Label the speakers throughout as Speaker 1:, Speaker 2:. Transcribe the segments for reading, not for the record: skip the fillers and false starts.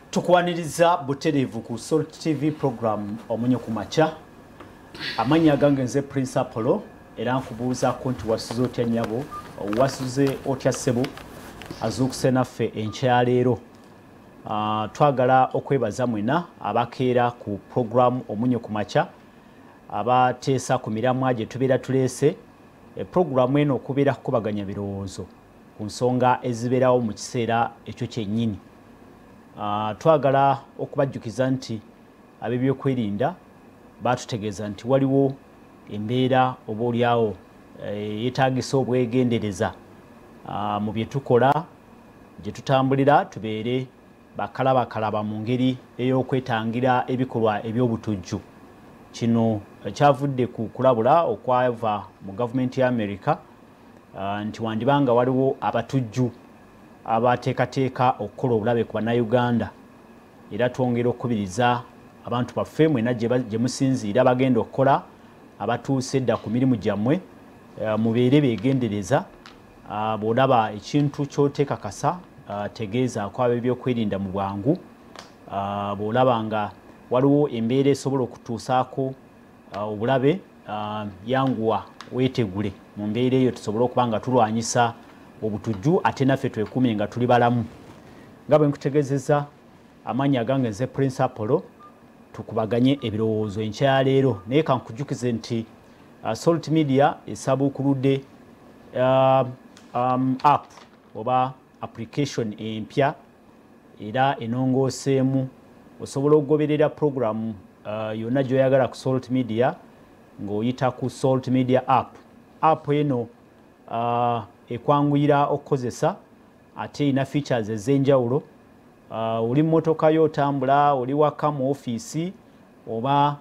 Speaker 1: Tukwaniriza buterevu ku Salt TV program omunyo kumacha. Amanya gange nze Prince Apollo era nkubuuza ko nti wasuze otya nyabo, wasuze otya sebo azukuse naffe enkyaleero. Twagala okwebaza mwena abakeera ku program omunyo kumacha abateesa ku miramwa gye tubeera tuleese. Program eno okubeera kukubaganya birowoozo ku nsonga ezibeerawo mu kiseera ekyo kyennyini. Twagala okubajjukiza nti ab'ebyokwerinda batutegeeza nti waliwo embeera oba olyawo yeetaagisa obwegendereza mu bye tukola, gye tutambulira tubeere bakalabakalaba mu ngeri ey'okwetangira ebikolwa eby'obutujju. Kino kyavudde ku kulabula okwava mu gavumenti ya America nti wandibanga waliwo abatujju abateekateeka okukola obulabe ku bannayuganda, era twongera okukubiriza abantu baffe mwena gye musinziira bagenda okukola abatuuse edda ku mirimu gyammwe mubeere beegendereza. Bw'olaba ekintu ky'oteekakasa tegeeza ko ab'ebyokwerinda mu bwangu. Bw'olaba nga waliwo embeera esobola okutuusaako obulabe, yanguwa weetegule mu mbeera eyo tusobole okuba nga tulwanyisa obutujju ate naffe twekuumye nga tuli balamu. Nga bwe nkutegeezeza, amannya gange nze Prince Apollo, tukubaganye ebirowoozo enkyaleero. Naye kankujjukize nti Salt Media esabuukuludde app oba application empya era enongooseemu. Osobola okugoberera program yonna gy'oyagala ku Salt Media ng'oyita ku Salt Media app. App eno ekwanguyira okukozesa ate ina features ez'enjawulo. Oli mmotoka yo otambula, oli waka mu ofiisi oba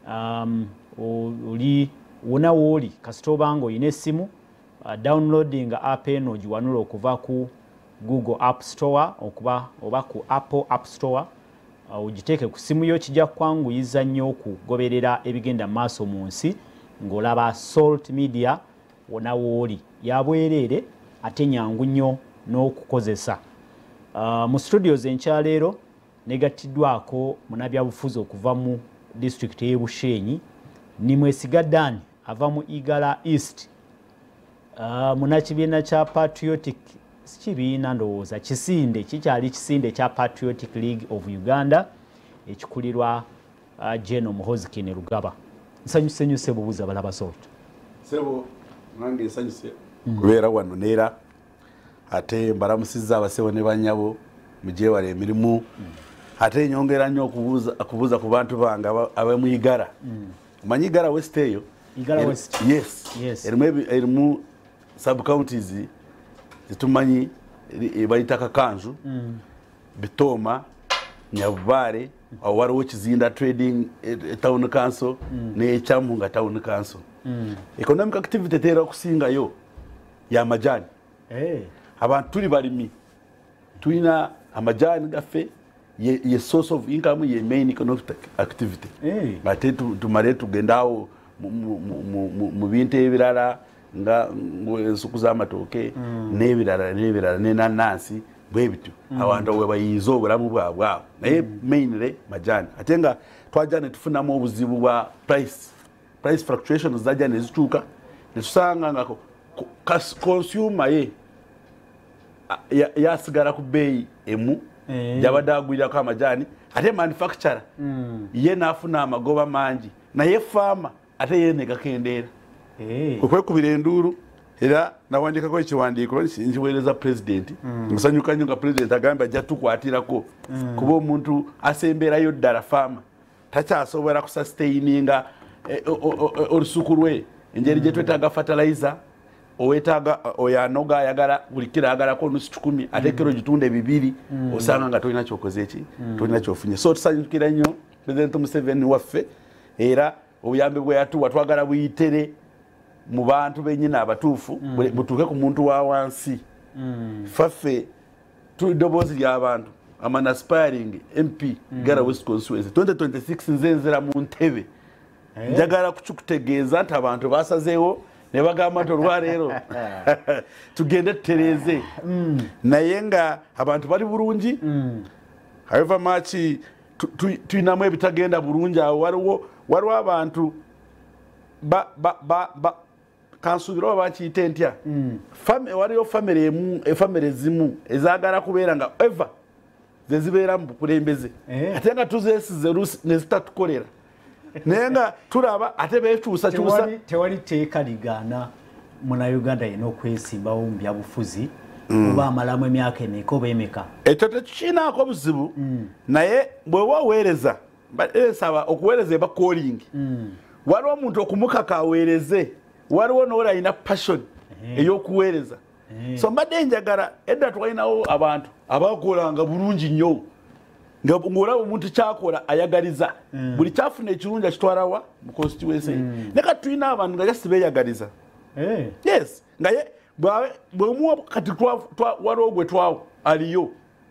Speaker 1: oli wonna wooli kasita oba ng'olina essimu, downloading app eno giwanula okuva ku Google App Store oba ku Apple App Store. Ugiteeke ku simu yo, kijja kwanguyiza nnyo okugoberera ebigenda mu maaso mu nsi ng'olaba Salt Media wonna wooli. Ya bwereere ate nyangu nnyo n'okukozesa. Mu studios enkyaleero negattiddwako munabyabufuzi okuva mu district y'e Bushenyi, Nimwesiga Dan ava mu Igala East, munakibiina kya Patriotic kibiina ndowooza Kisinde, kikyali Kisinde kya Patriotic League of Uganda ekikulirwa General Muhozikini Rugaba. Nsanyuse bubuza balaba Salt.
Speaker 2: Sebo nange nsanyuse kubeera wano neera ate mbalamusizza abasebo ne bannyabo mugyewala emirimu. Ate nyongera nnyo okubuuza ku bantu bange abamuyigala. Omanyi Igala West eyo?
Speaker 1: Igala West.
Speaker 2: Yes. Erimu sub counties zitumanyi bayita Kakanju, Bitoma, Nyabubaale, awo waliwo Kizinda Trading Town Council ne Kyamunga Town Council. Economic activity tera okusingayo ya majani. Abantu tuli balimi, tulina amajani gaffe ye source of income, ye main economic activity. Bate tumale tugendaawo mu bintu ebirala nga ensuku z'amatooke n'ebirala n'enanansi bwe bityo abantu we bayiiza obulamu bwabwe awo, naye mainly majani. Ate nga twajja ne tufunamu obuzibu bwa price fluctuations zajja ne zituuka ne tusanga nga consumer yasigala ku bbeeyi emu gy'abadde agulirako amajani, ate manufacturer ye n'afuna amagoba mangi, naye faama ate ye ne gakendeera. Okwekubira enduulu era nawandikako ekiwandiiko nkiweereza pulezidenti. Nsanyuka nnyo nga pulezidenti agambye ajja tukwatirako kuba omuntu asembeerayo ddala faama takyasobola kususitaininga olusuku lwe, engeri gye twetaaga fertilizer owetaaga oyanoga ayagala buli kiro ayagalako nusu 10 ate kiro gitunda 2 osanga nga tolina kyokoze eki, tolina kyofunye. So tusanyukira nnyo Pulezidenti Museveni waffe era obuyambe bwe yatuwa twagala buyitere mu bantu bennyini abatuufu butuuke ku muntu wa wansi. Faffe tuli ddoboozi ly'abantu an aspiring MP Igala West Constituency 2026 nze nzira mu ntebe. Njagala kutegeeza nti abantu basazeewo ne bagamba nti olwaleero tugende tutereeze naye nga abantu bali bulungi however much tuinamu ebitagenda bulungi awo waliwo abantu kansuubira oba bakiyite ntya waliyo famire zimu ezaagala kubeera nga eva ze zibeera mu bukulembeze ate nga tuzeesize ne zitatukolera naye nga tulaba ate beekyusakyusa
Speaker 1: tewali teeka ligaana munauganda yina okwesimbawo mu byabufuzi oba amalamu emyaka emeka oba emeka
Speaker 2: ekyo tekikinaako buzibu naye bwewa oweereza esaba okuweereza eba calling waliwo omuntu okumukaka aweereze waliwo n'ola alina passion ey'okuweereza so mbadde njagala edda twalinawo abantu abakolanga bulungi nnyo ng'olaba omuntu kyakola ayagaliza buli kyafuna ekirungi akitwalawa mu constituency ne kati tulina abantu nga jasi beeyagaliza yes nga bwemuwa kati waliwo gwe twawo aliyo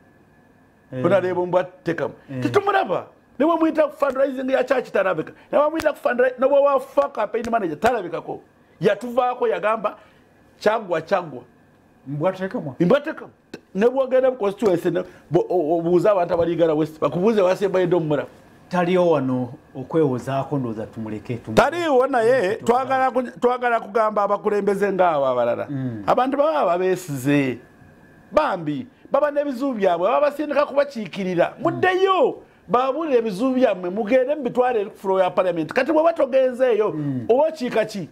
Speaker 2: onaleeba omubwatekamu tetumulaba ne bwemuyita ku fundraising ya church talabika ne bwemuyita ku fundraising ne bwewafa campaign manager talabikako yatuvaako yagamba kyagwa
Speaker 1: mbwatekamu
Speaker 2: ne bwogenda mu constituency obuuza abantu abaligala west bakubuuze wasembayedde omumulamu
Speaker 1: taliyo wano okwewozaako ndowooza tumuleke
Speaker 2: taliiwo naye twagala kugamba abakulembeze ngaawo abalala abantu baba babeesize bambi baba n'ebizibu byabwe baba basindika kubakiikirira muddeyo babuulira ebizibu byammwe mugende mu bitwale eri ku fulo ya parliament kati bwe batogenzeeyo oba okiika ki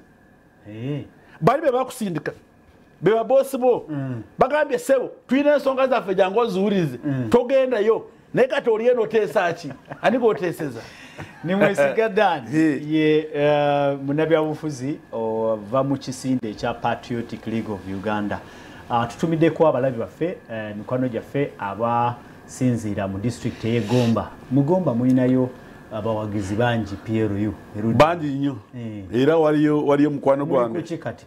Speaker 2: bali be bakusindika be baboosi bo bagambye ssebo tulina ensonga zaffe jangu oziwulirize togendayo naye kati oliye noteesa ki ani gooteeseza
Speaker 1: nimwesiga dani ye munabyabufuzi ova mu kisinde ekya Patriotic League of Uganda tutumiddeko abalabi baffe mikwano gyaffe abasinziira mu district ey'Egomba mugomba mulinayo abawagizi bangi PRU
Speaker 2: bangi nnyo era waliyo mukwano gwange
Speaker 1: kati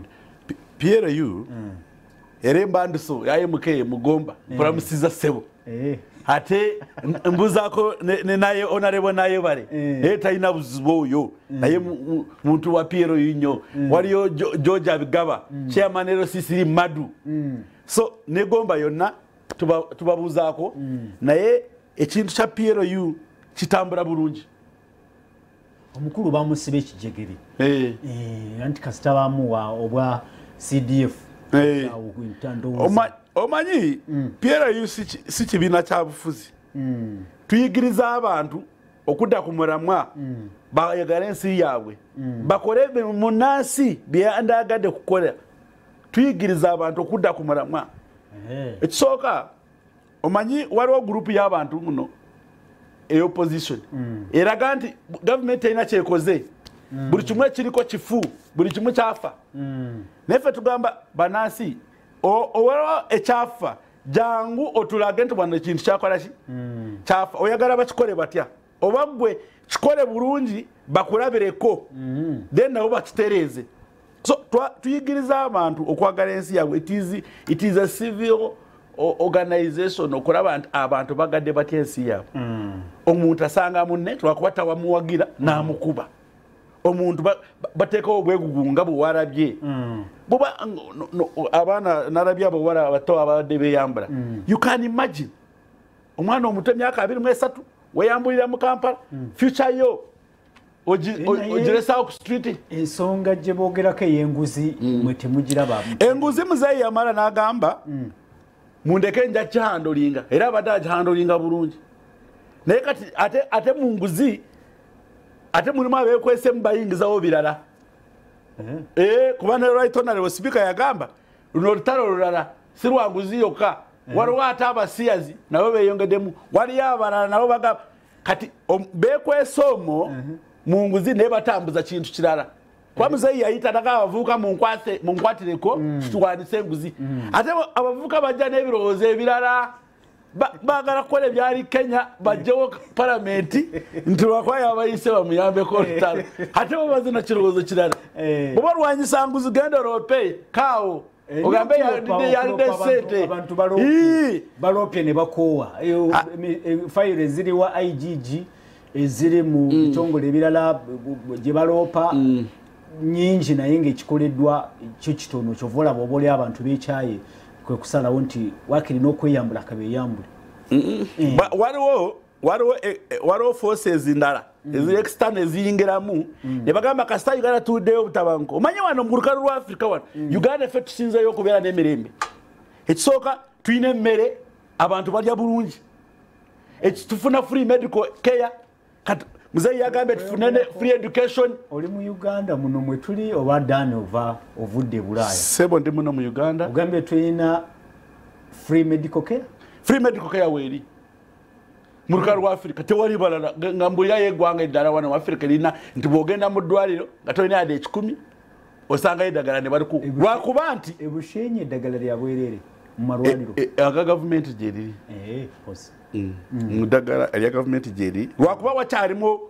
Speaker 2: PRU era embandiso ya MK mugomba mpulamusiza ssebo ate mbuzaako naye onarebo naye bale naye talina buzibu oyo naye muntu wa PRU nnyo waliyo George Abigaba chairman LCC Madu so negomba yonna tubabuzaako naye ekintu kya PRU kitambula bulungi
Speaker 1: omukulu bamusiba ekijegere anti kasita bamuwa obwa CDF
Speaker 2: omanyi PRU si kibiina kya bufuzi tuyigiriza abantu okudda ku muramwa bayagala ensi yaabwe bakole munansi byeyandagadde kukola tuyigiriza abantu okudda ku muramwa ekisooka omanyi waliwo gurupu y'abantu muno opposition eraga nti gavumenti erina kyekoze buli kimu ekiriko kifu buli kimu kyafa naffe tugamba banansi owaliwo ekyafa jangu otulage nti bwano ekintu kyakola ki kyafa oyagala bakikole batya oba gwe kikole bulungi bakulabireko then nabo bakitereeze so tuyigiriza abantu okwagala ensi yaabwe it is a civil organization okulaba nti abantu bagadde batya ensi yaabwe omuntu asanga munne lwakuba tawamuwagira n'amukuba omuntu bateekawo obwegugunga bwewalabye buba abaana nalabye abawala abato abadde beeyambula you can imagine omwana omuto emyaka 23 weyambulira mu Kampala future yo ogiresawo ku street
Speaker 1: ensonga gye boogerako ey'enguzi mwe temugiraba
Speaker 2: enguzi muzeeyi yamala n'agamba mundeke nja kihandolinga era abadde agihandolinga bulungi naye kati ate mu nguzi ate mulimu abeekwesemu bayingizawo birala kuba ne right honorable speaker yagamba luno olutalo olulala si lwa nguzi yokka waliwo ate abasiyazi nabo beeyongeddemu waliyo abalala nabo bagamba kati beekwesa omwo mu nguzi naye batambuza kintu kirala kuba muzeeyi yayita naga abavubuka munkwatireko tuwanise enguzi ate abavubuka bajja n'ebirowoozo ebirala bagala kukola ebyali Kenya bajjewo palamenti nti lwakwaya abayise bamuyambeko olutalo ate bo bazina kirowoozo kirala oba lwanyisa nguzi genda olopeye kaawo ogambe yalidde sente
Speaker 1: abantu balopye ne bakoowa fayiro eziri wa IGG eziri mu bitongole ebirala gye baloopa nyingi naye ng'ekikoleddwa kyo kitono kyova olaba oba oli abantu beekyaye kwe kusalawo nti wakiri n'okweyambula kabeeyambule
Speaker 2: waliwo forces ndala ezi external eziyingiramu ne bagamba kasita Uganda tuddeyo obutabanko omanyi wano mu lukalu lwa Africa wano Uganda ffe tusinzeyo okubeera n'emirembe ekisooka tulina emmere abantu balya bulungi tufuna free medical care muzeyi yagambye tufune free education.
Speaker 1: Oli mu Uganda muno mwe tuli oba dani ovudde Bulaaya?
Speaker 2: Sebo ndi muno mu Uganda.
Speaker 1: Ogambye tulina free medical care?
Speaker 2: Free medical care weeri mu lukalu lwa Africa tewali balala nga mbulira yeggwanga eddala wano mu Africa lina nti bw'ogenda mu ddwaliro nga tolina yadde ekikumi osanga eddagala ne baliku lwakuba nti
Speaker 1: ebushenyi eddagala lya bwereere mu malwaliro
Speaker 2: aga gavumenti gye liri mu ddagala erya gavumenti gye liri lwakuba wakyalimu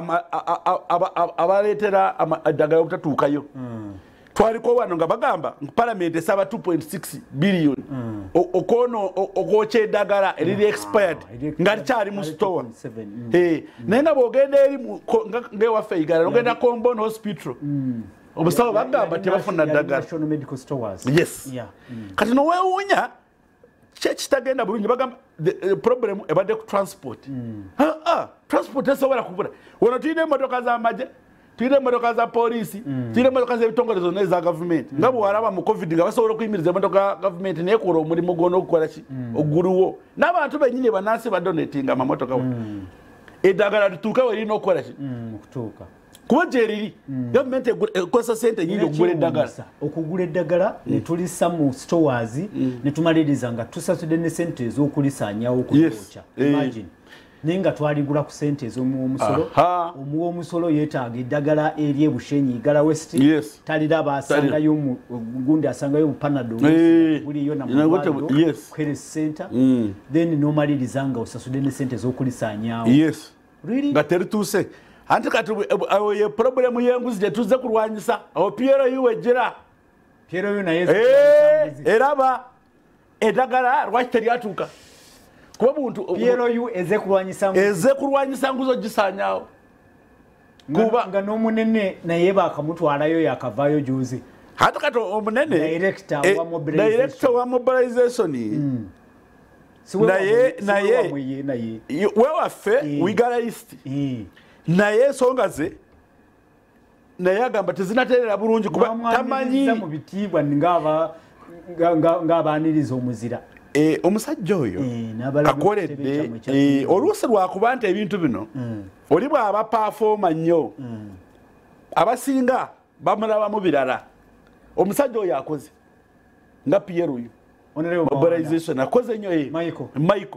Speaker 2: abaleetera eddagala obutatuukayo. Twaliko wano nga bagamba palamenti esaba 2.6 biliyoni okwokya eddagala eriri expired nga likyali mu store. Naye nga bw'ogenda eri ng'ewaffe Uganda n'ogenda Combon Hospital obusawo bagamba tebafuna ddagala. Yes. Kati noweewuunya kitagenda bulungi bagamba problem ebadde ku transport. Transport esobola kubula wano tulina emmotoka z'amagye tulina emmotoka za poliisi tulina emmotoka z'ebitongole zonna eza gavumenti nga bwe walaba mu covid nga basobola okuyimiriza emmotoka gavumenti neekola omulimu gwona okukola ki oguliwo n'abantu bennyini bannansi badonetinga amamotoka wa eddagala lituuke we lirina okukola ki
Speaker 1: okutuuka
Speaker 2: kuba gye riri gavumenti ekozesa sente nyingi okugula eddagala
Speaker 1: okugula eddagala ne tulisa mu stores ne tumaliriza nga tusasudde ne sente ez'okulisaanyawo okulyokya. Imagine nenga twaligula ku sente ez'omusolo omusolo yeetaaga eddagala eri ebushenyi Igala West taliraba asangayo gundi asangayo bupanado buliyo na mubado kwere center then nomaliriza nga osasudde ne sente ez'okulisaanyawo. Really
Speaker 2: nga terituuse anti kati ye problem y'enguzi gye tuzze kulwanyisa awo PRU wejjera
Speaker 1: PRU naye
Speaker 2: eraba eddagala lwaki teryatuuka kuba muntu
Speaker 1: PRU eze
Speaker 2: kulwanyisa nguzo gisaanyawo kuba
Speaker 1: nga n'omunene naye bakamutwalayo yakavaayo juzi
Speaker 2: ate kati omunene director wa mobilization naye wewaffe Uganda East naye ensonga ze naye agamba tezinaterera bulungi kuba tamanyi
Speaker 1: mu bitiibwa ng'abaaniriza omuzira.
Speaker 2: Omusajja oyo akoledde oluusi lwakuba nti ebintu bino oli bw'aba pafooma nnyo abasinga bamulabamu birala. Omusajja oyo akoze nga PRU mobilization akoze nnyo Michael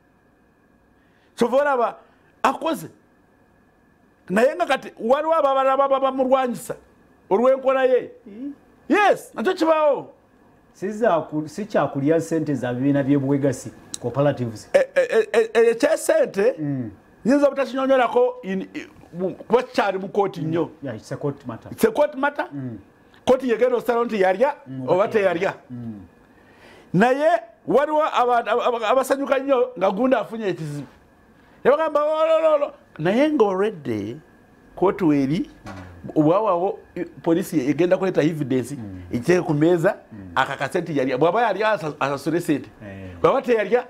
Speaker 2: kyova olaba akoze naye nga kati waliwo ababalala baba bamulwanyisa olw'enkola ye. Yes, nakyo kibaawo.
Speaker 1: Sikyakulya sente za bibiina by'ebwegasi cooperatives
Speaker 2: ekyesente nyinza obutakinyonyolako kuba kikyali mu kooti nnyo. It's a court matter. Kooti yegenda osala nti yalya oba teyalya naye waliwo abasanyuka nnyo nga gundi afunye ekizibu nebagamba olololo naye ng'olwedde kooti weeri obwawawo poliisi egenda kuleeta evidence ekiteeke ku meeza akakase nti yalya bw'aba yalya asasule sente bw'aba teyalya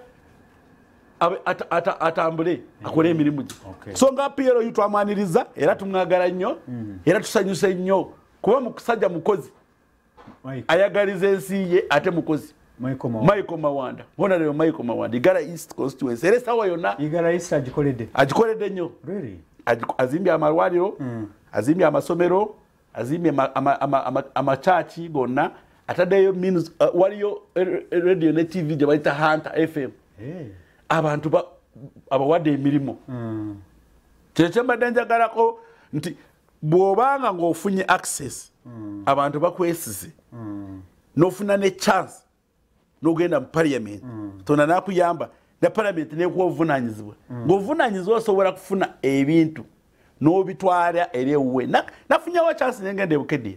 Speaker 2: atambule akole emirimu gye. So nga PRU twamwaniriza era tumwagala nnyo era tusanyuse nnyo kuba musajja mukozi ayagaliza ensi ye ate mukozi. Michael Mawanda honorable Michael Mawanda Igala East constituency era sawa yonna
Speaker 1: Igala East
Speaker 2: agikoledde nnyo. Azimbye amalwaliro azimbye amasomero azimbye amachachi gonna ataddeyo waliyo radio ne TV gye bayita Hunter FM abantu abawadde emirimu. Kyekyo mbadde njagalako nti bw'obanga ng'ofunye access abantu bakwesize n'ofuna ne chance n'ogenda mu parliament tona nakuyamba ne parliament n'ekuwa obuvunaanyizibwa ng'obuvunaanyizibwa osobola kufuna ebintu n'obitwala eri ewuwe. Nafunyewo chance nengenda ebukedya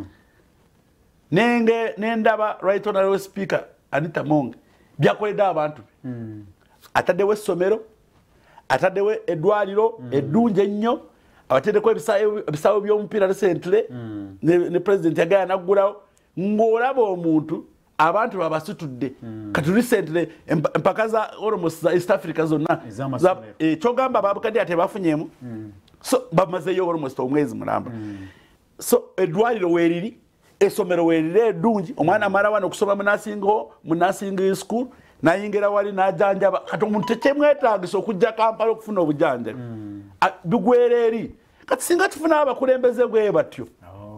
Speaker 2: nendaba right honorable speaker Anita Monge byakoledde abantu ataddewo essomero ataddewo eddwaliro eddungi ennyo abateddeko ebisaawe by'omupiira recently ne president yagala naggulawo ng'olaba omuntu abantu babasitudde kati recently empaka za almost za East Africa zonna kyogamba babukadde ate bafunyemu so bamazeyo almost omwezi mulamba so eddwaliro weeriri essomero weeriri eddungi omwana amala wano okusoma mu nursing school nayingira wali najanjaba kati omuntu tekyemwetaagisa okujja Kampala okufuna obujanjabi bigwera eri kati singa tufuna abakulembeze bwe batyo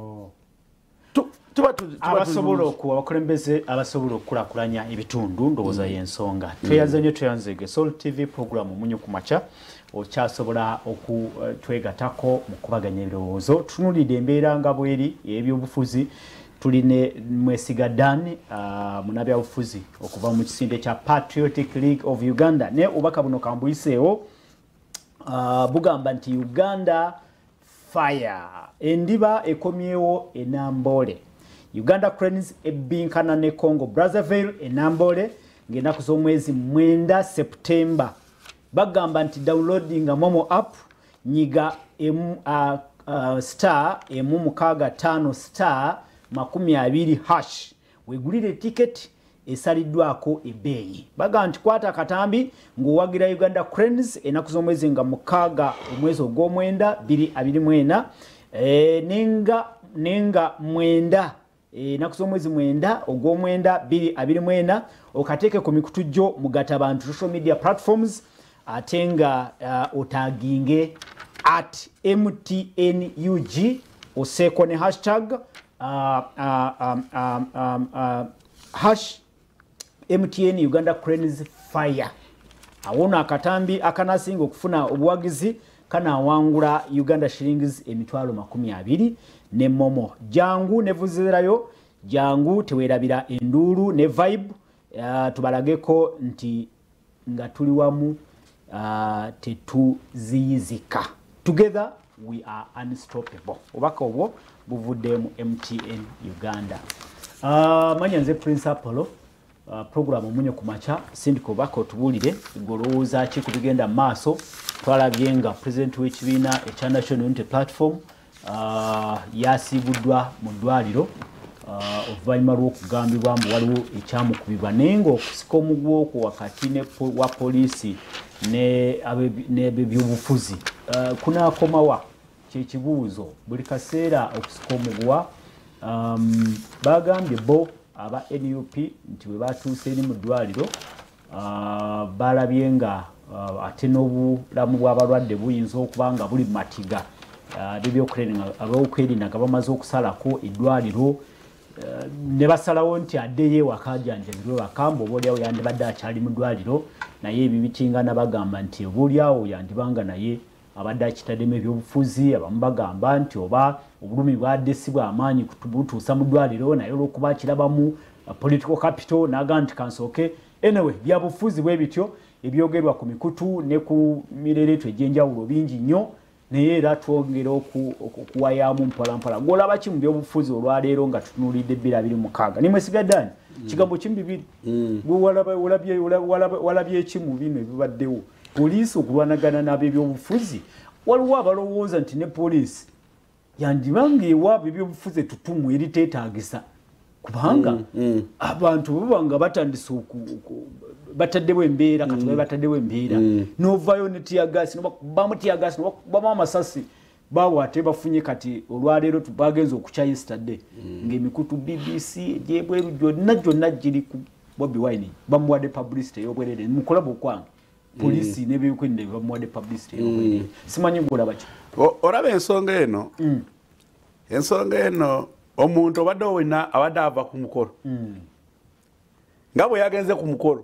Speaker 1: abakulembeze abasobola okukulakulanya ebitundu ndowooza y'ensonga tweyaze nnyo tweyanzege Soul TV program Munyo ku Makya okyasobola okutwegatako mu kubaganya ebirowoozo tutunulidde embeera nga bweri ebyobufuzi tuline Mwesiga Dan munabyabufuzi okuva mu kisinde kya Patriotic League of Uganda ne obaka buno kambuyiseewo bugamba nti Uganda fire endiba ekomyewo enambole Uganda Cranes ebinkana ne Congo Brazzaville enambole ng'ennaku z'omwezi 9 September bagamba nti downloading Momo app nyiga star emu65 star 20 wegulire ticket esaliddwako ebbeeyi bagamba nti kwata akatambi ng'owagira Uganda Cranes ennaku z'omwezi nga 6 omwezi ogw'omwenda 2024 nenga mwenda ennaku z'omwezi 9 ogw'omwenda 2024 okateeke ku mikutu gyo mugata abantu social media platforms ate nga otaginge at MTNUG oseeko ne hashtag hash MTN Uganda Cranes fire awono akatambi akanasinga okufuna obuwagizi kanawangula Uganda shillings emitwalo 20 ne Momo jangu nevuzirayo jangu tewerabira enduru ne vibe tubalageko nti nga tuli wamu tetuziyizika together we are unstoppable obaka obwo buvudde mu MTN Uganda manya nze Prince Apollo program Munyo ku Makya sindiko bako tubulire igolooza ki kubigenda maaso twalabye nga president w'ekibiina ekya National Unity Platform yasibuddwa mu ddwaliro oluvannyuma lw'okugambibwa mbu waliwo ekyamukubibwa naye ng'okusika omugwoko wakati wa poliisi n'ebyobufuzi kunaakomawa kyekibuuzo buli kaseera okusika omugwa bagambye bo aba NUP nti bwe batuuse eri mu ddwaliro balabye nga ate n'obulamu bw'abalwadde buyinza okuba nga buli matiga ab'okwerinda nga bamaze okusalako eddwaliro ne basalawo nti addeyo ewaka ajanjabirwe wakamba obaolyawo yandibadde akyali mu ddwaliro naye ebibitingana bagamba nti obaolyawo yandibanga naye abadde akitaddemu ebyobufuzi abamu bagamba nti oba obulumi bwadde si bw'amaanyi butuusa mu ddwaliro naye olw'okuba akirabamu political capital n'agamba nti kansooke anyway byabufuzi bwe bityo ebyogerwa ku mikutu ne ku mireereetu egy'enjawulo bingi nnyo naye era twongera okuwayamu mpolampola gw'olaba ki mu byobufuzi olwaleero nga tutunuulidde 2026 ni Mwesiga Dan kigambo kimu bibiri walabye ki mu bino ebibaddewo poliisi okulwanagana n'ab'ebyobufuzi waliwo abalowooza nti ne poliisi yandibanga ewaabwe ebyobufuzi etutumu eriteetaagisa kubanga abantu babanga batandise bataddewo embeera kati babe bataddewo embeera n'ovaayo ne tiyagasi nobakubamu tiyagasi nobakubamu amasasi baawo ate bafunye kati olwaleero bagenza okukya yesterday ng'emikutu BBC egyebweru gyonna giri ku Bobi Wine bamuwadde publicity ey'obwerere mukulaba okwange poliisi n'ebyokwerinda bamuwadde publicity ey'obwerere simanyi gw'olaba ki
Speaker 2: olaba ensonga eno omuntu obadde owena abadde ava ku mukolo nga bwe yagenze ku mukolo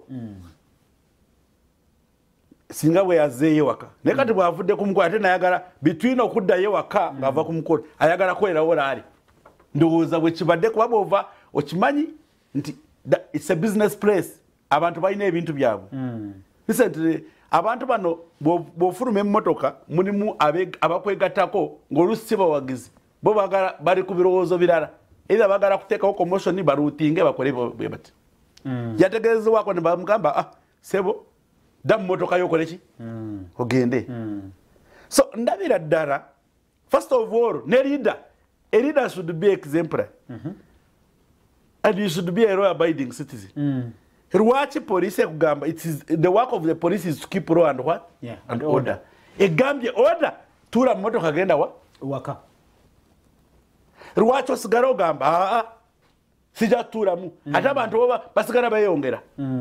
Speaker 2: singa bwe yazeeyo waka naye kati bw'avudde ku mukolo ate nayagala between okuddayo waka ng'ava ku mukolo ayagala kwerawo laali ndowooza bwe kibadde kuba bw'ova okimanyi nti it's a business place abantu balina ebintu byabwe recently abantu bano bw'ofuluma emmotoka mulimu abakwegattako ng'olusi si bawagizi bo bali ku birowoozo birala era bagala kuteekawo commotion baruutinge bakole bwe bati yategeezebwako ne bamugamba sebo dda mu mmotoka y'okole ki ogende so ndabira ddala first of all ne leader a leader should be exemplary and you should be a law abiding citizen. Lwaki police ekugamba it is the work of the police is to keep law and what?
Speaker 1: Yeah,
Speaker 2: and order. Egambye order tura mmotoka genda wa?
Speaker 1: Waka.
Speaker 2: Lwaki osigala ogamba sija turamu ate abantu boba basigala bayongera.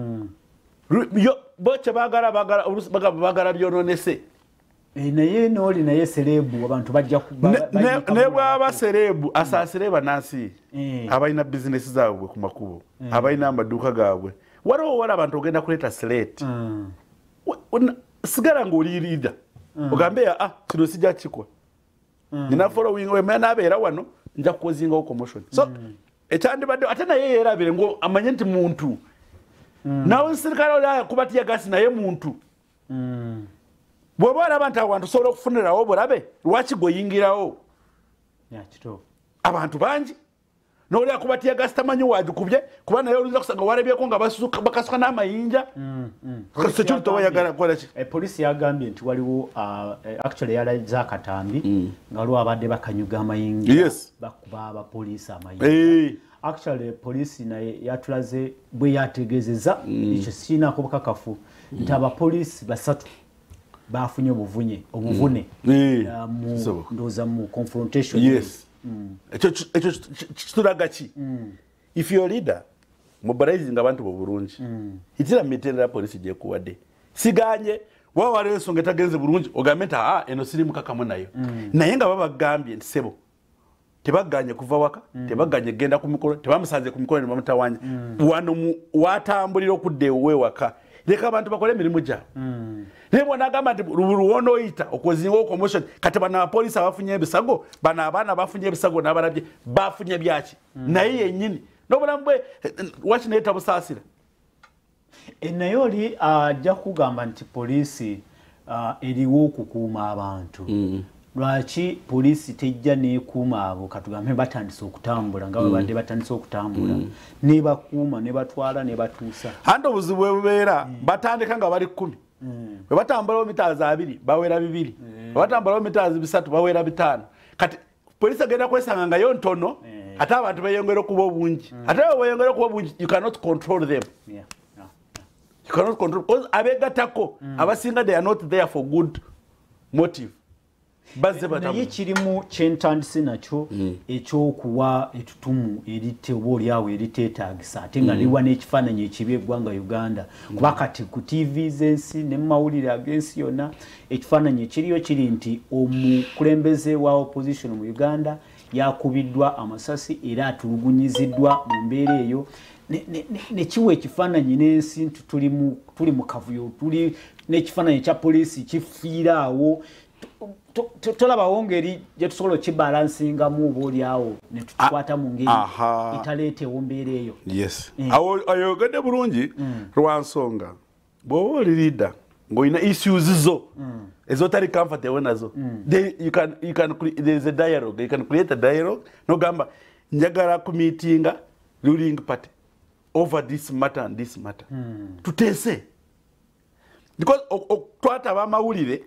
Speaker 2: Boche bagala byononese.
Speaker 1: Naye noli naye serebu abantu bajja
Speaker 2: ne bwaba serebu asasire banasi abalina business zaabwe ku makubo abalina amaduuka gaabwe waliwo wala abantu ogenda kuleta slate sigala ng'oli leader ogambe kino sijja kikwa nina following wemana abeera wano nja kukozingawo commotion so ekyandibadde ate naye yeerabire ngo amanye nti muntu nawe sirikale oli akubatiya gasi naye muntu bw'oba olaba nti abantu osobola okufunirawo obulabe lwaki gweyingirawo abantu bangi n'oli akubatiya gasi tamanyi wagikubye kuba naye oluyinza kusanga walabyeko nga bakasuka n'amayinja security oba yagala kukola ki
Speaker 1: poliisi yagambye nti waliwo actually yalaze akatambi nga lwabadde bakanyuga amayinja bakuba abapoliisi amayinja actually poliisi naye yatulaze bwe yategeezeza ekyo siinaako bukakafu nti abapoliisi basatu bafunye obuvune ndowooza mu confrontation
Speaker 2: ekyo kitulaga ki if your leader mobilizing abantu bulungi itira mitendera poliisi gyekuwadde siganye wawaliwo ensonga etagenze bulungi ogambe nti eno siri mukakamu nayo naye nga babagambye nti sebo tebaganye kuva waka tebaganye genda ku mikolo tebamusanze ku mikolo ne bamutawanya wano watambulira okudda ewewaka leka abantu bakole emirimu gyabwe naye bona agamba nti luwono oyita okozingawo commotion kati bano abapoliisi abafunye ebisago bano abaana bafunye ebisago n'abalabye bafunye byaki naye yennyini n'obulamu bwe waki naye tabusaasira
Speaker 1: naye oli ajja kugamba nti poliisi eriwo okukuuma abantu lwaki poliisi tejja neekuuma abo katugambe batandise okutambula nga babadde batandise okutambula nebakuuma nebatwala nebatuusa
Speaker 2: andi obuzibu bwe bubeera batandika nga bali 10 bwe batambulawo mitaazi 2 bawera 2 bwe batambulawo mitaazi 3 bawera 5 kati poliisi agenda kwesanga nga yo ntono ate abantu beyongera okuba obungi ate beyongera okuba obungi you cannot control them you cannot control because abegatako abasinga they are not there for good motive
Speaker 1: naye kirimu kyentandise nakyo ekyokuwa etutumu erite oba oliawo eriteetaagisa ate nga liwa n'ekifaananyi ekibi eggwanga Uganda kuba kati ku TV z'ensi ne mu mawulire ag'ensi yonna ekifaananyi ekiriyo kiri nti omukulembeze wa opposition mu Uganda yakubiddwa amasasi era atulugunyiziddwa mu mbeera eyo nekiwa ekifaananyi n'ensi nti tuli mu kavuyo tuli n'ekifaananyi kya poliisi kifiiraawo tolabawo ngeri gyetusobola okibalansingamu oba oliawo netutukwata mu ngeri etaleetewo mbeera eyo
Speaker 2: ayogedde bulungi lwansonga bw'oba oli leader ng'olina issues zo ezotali comfortable nazo there is a dialogue you can create a dialogue nogamba njagala kumiitinga ruling party over this matter and this matter tuteese because twata abamawulire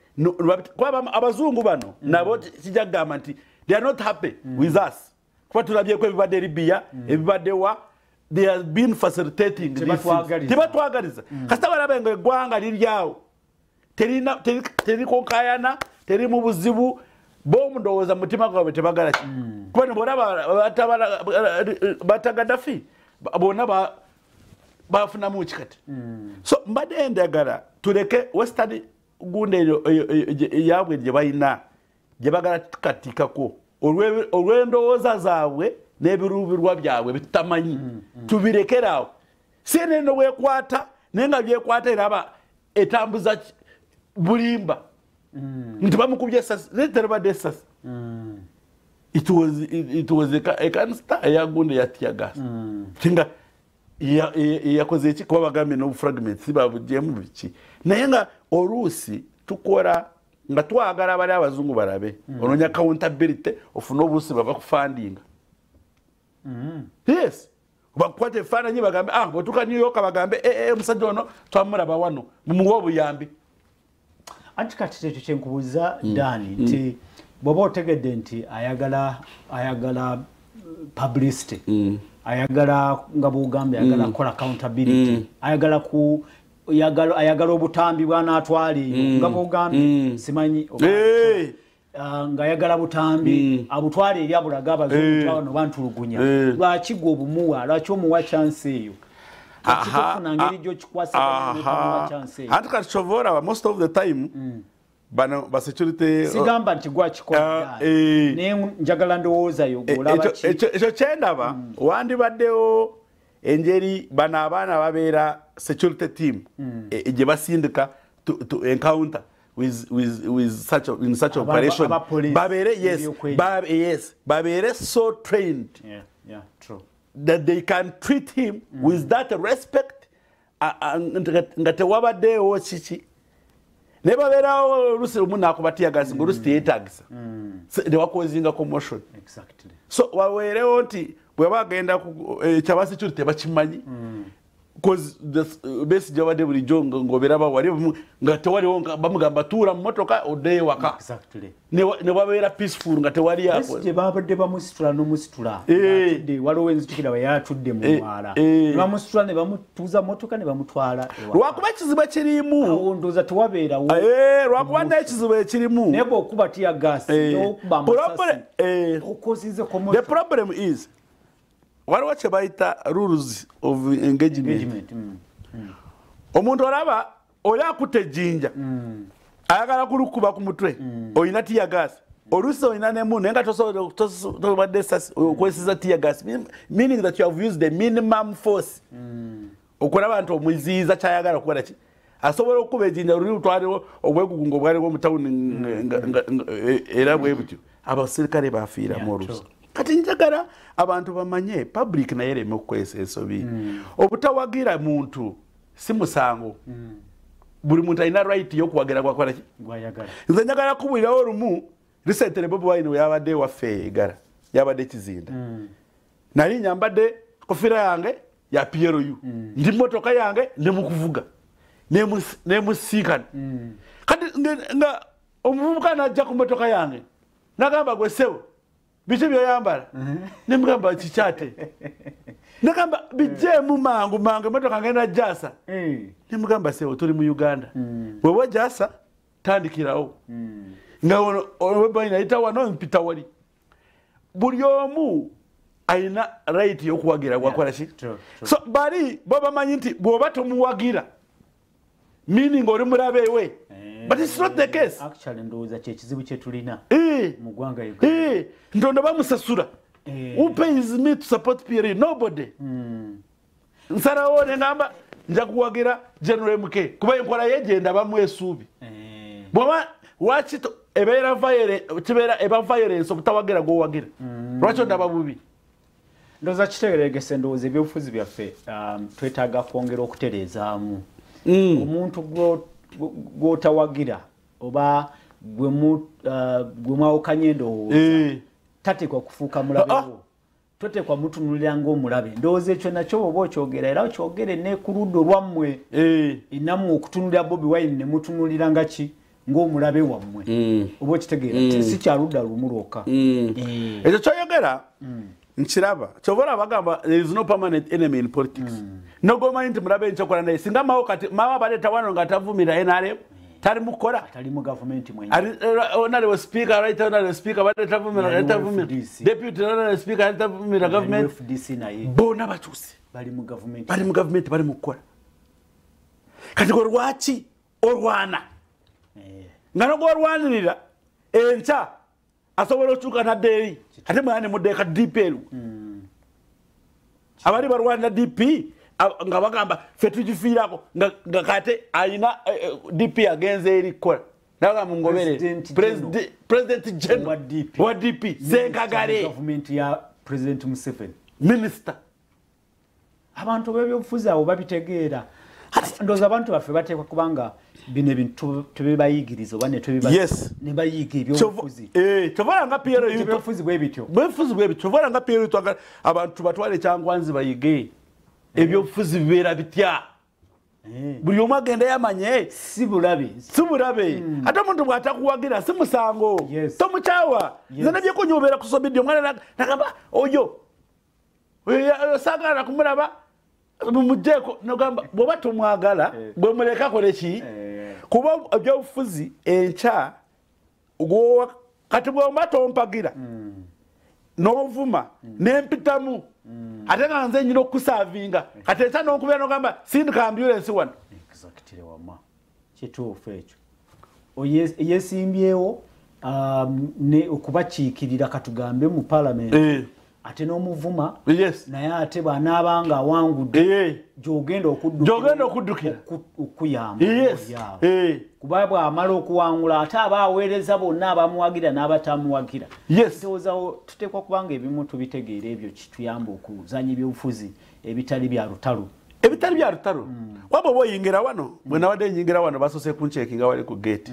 Speaker 2: abazungu bano nabo kijagamba nti they are not happy with us kuba tulabyeko ebibadde Libya ebibadde wa they have been facilitating tebatwagaliza kasita balabe nga eggwanga liryawo terikonkayana teri mu buzibu bomundowooza mutima gwabwe tebagala ki kuba nebolaba batagadafi bonna bafunamu kikati so mbadde ndagala tuleke western gunde yabwe gye balina gye bagala tukatikako olw'endowooza zaabwe n'ebiruubirwa byabwe bitutamanyi tubirekeraawo CNN no bwekwata naye nga byekwata era etambuza bulimba nti bamukubye essasi teribadde essasi it was a canister eyagunde yatyagas tinga yakoze eki kuba bagambye n'obufragments babugyemu biki naye nga oluusi tukola nga twagala abali abazungu balabe ononya accountability ofuna obuusi baba kufandinga yes bakwate ebifaananyi bagambe bwetuka New York bagambe omusajja ono twamulaba wano mumuwa obuyambi
Speaker 1: anti kati ekyo kyenkubuuza Dani nti bw'oba otegedde nti ayagala publicity ayagala nga Buganda ayagala kola accountability ayagala obutambi bwana atwali nga Buganda simanyi nga ayagala butambi abutwali eri abulaga abazungu bano bantulugunya lwaki gwe obumuwa lwaki omuwa chance eyo
Speaker 2: anti kati Chovora most of the time bano ba security
Speaker 1: sigamba nti gwakikola ne njagala ndowooza yo golaba ki
Speaker 2: ekyo kyendaba wandibaddewo enjeri bano abaana babeera security team gye basindika to encounter with such operation babere so trained
Speaker 1: true
Speaker 2: that they can treat him with that respect nga tewabaddeewo kiki ne babeerawo olusi lumu akubatiyagasi ng'olusi teyetagisa newakozinga commotion so waweerewo nti bwe bagenda kyaba security tebakimanyi because Besigye abadde bulijjo ng'obeera wali nga tewaliwo bamugamba tuula mu motoka oddeyo waka ne babeera peaceful nga tewali
Speaker 1: Besigye babadde bamusitula n'omusitula waliwo enzijukira bwe yatudde mu mwala ne bamusitula ne bamutuuza motoka ne bamutwala
Speaker 2: lwakuba ekizibu ekirimu
Speaker 1: ndowooza tewabeerawo
Speaker 2: lwakuba naye ekizibu ekirimu
Speaker 1: naye bw'okuba tiyagasi n'okuba amasasi okozize
Speaker 2: the problem is waliwo kye bayita rules of engagement omuntu olaba oli akutte ejjinja ayagala kulukuba ku mutwe olina tiyagasi oluusi olina nemu naye nga tobadde okwesiza tiyagasi meaning that you have used the minimum force okulaba nti omuziyiza kyayagala okukola ki asobola okukuba ejjinja luli lutwaliwo obwegugungo obwaliwo mu tawuni era bwe butyo abasirikale bafiiramu oluusi kati njagala abantu bamanye public naye ereme okukozesa ensobi obutawagira muntu si musango buli muntu alina right y'okuwagira gwakola ki nze njagala kubulirawo olumu recently Bobi Wine we yabadde waffe egala yabadde kizinda nali nyambadde kofiira yange ya PRU ndi motoka yange ne mukuvuga ne musiikana kati nga omuvubuka najja ku motoka yange nagamba gwe sewo biki byoyambala nemugamba kikyate negamba bijjeemu mangu emotoka ngenda jasa nemugamba sewo tuli mu Uganda bweba jasa tandikirawo nga oyita wano mpita wali buli omu ayina right y'okuwagira gwakola ki so bali bo bamanyi nti bw'oba tomuwagira meaning oli mulabe we but it's not the case
Speaker 1: actually ndowooza kyekizibu kye tulina mu ggwanga
Speaker 2: ntondo bamusasula who pays me to support PRU nobody nsalawo nengamba nja kuwagira General MK kuba enkola yegenda bamwesuubi bwaba waki ebeera violence obutawagira gwowagira lwaki ondaba bubi
Speaker 1: ndowooza kitegeregese ndowooza ebyobufuzi byaffe twetaaga kwongera okutereezaamu omuntu gwotawagira oba gwe mwawukanye endowooza tateekwa kufuuka mulabewo toteekwa mutunulira ng'omulabe ndowooza ekyo nakyo oba okyogera era okyogere ne ku ludda olwammwe enammwe okutunulira Bobi Wine ne mutunulira nga ki ng'omulabe wammwe oba okitegeera si kyaludda lumu lwokka
Speaker 2: ekyo kyoyogera nkiraba kyobora bagamba there is no permanent enemy in politics nogomanyi nti mulabe nkyokola naye singa mawo kati mawa baleta wano nga tavumira NRM tali mukola
Speaker 1: tali mu government mwenye
Speaker 2: honorable speaker right honorable speaker baleta vumira deputy honorable speaker baleta vumira government
Speaker 1: FDC naye
Speaker 2: bona bakyusi
Speaker 1: bali mu government
Speaker 2: bali mukola kati lwaki olwana nga nogolwanirira enca asobola okukyuka naddeeri ate mwana mudeeka DP abali balwanira DP nga bagamba ffe tugifiirako nga kate ayina DP agenze eri kukola nabagamba mungobere president general wa DP Senkagale
Speaker 1: government ya President Museveni
Speaker 2: minister
Speaker 1: abantu b'ebyobufuzi abo babitegeera ndowooza abantu baffe bateekwa kubanga bino ebintu tebebayigiriza oba ne bayiga ebyobufuzi
Speaker 2: tovola nga
Speaker 1: ebyobufuzi bwe bityo
Speaker 2: tovola nga PRU twagala abantu batwale ekyangwanzi bayige ebyobufuzi bibeera bitya buli omu agenda yamanye
Speaker 1: si bulabe
Speaker 2: ate omuntu bw'atakuwagira si musango tomukyawa nze nebyekunyobeera kusobidde omwana nagamba oyo sagala kumulaba mumujeko nogamba bwoba tomwagala bwe muleka kole ki kuba ebyobufuzi encha kati bwomba tompagira n'ovuma n'empitamu ate nga nze nyina okusavinga kati encha n'okubeera nogamba sindika ambulance wano
Speaker 1: exactly wama kituufu ekyo yesimbyewo ne okubakiikirira katugambe mu parliament ate n'omuvuma naye ate bw'anaabanga awangudde gy'ogenda
Speaker 2: okuddukira
Speaker 1: okuyamba kuba bw'amala okuwangula ate aba aweereza bonna abamuwagira n'abatamuwagira ndowoozawo tuteekwa kubanga ebimu tubitegeera ebyo kituyamba okuzanya ebyobufuzi ebitali bya lutalo
Speaker 2: waba oba oyingira wano bwe nabadde nyingira wano basoose kuncekinga wali ku gate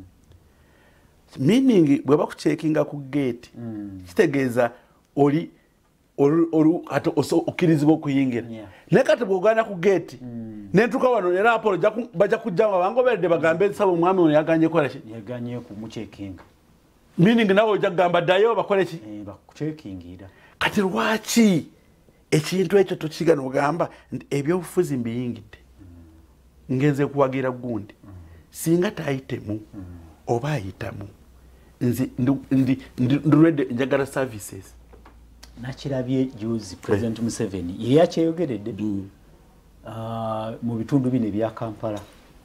Speaker 2: meaning bwe bakucekinga ku gate kitegeeza oli okkirizibwa okuyingira naye kati bw'ogaana ku gate nentuka wano era apolo bajja kujjanga bangoberedde bagambe nsaba omwami ono yaganye kola ki
Speaker 1: yaganye kumucekinga
Speaker 2: meaning nawe ojja kugamba ddayo bakole ki
Speaker 1: bakucekingira
Speaker 2: kati lwaki ekintu ekyo tokigana ogamba ebyobufuzi mbiyingidde ngenze kuwagira gundi singa tayitemu oba ayitamu nzi ndi njagala services
Speaker 1: nakirabye juzi President Museveni yeyakyeyogeredde mu bitundu bino ebya Kampala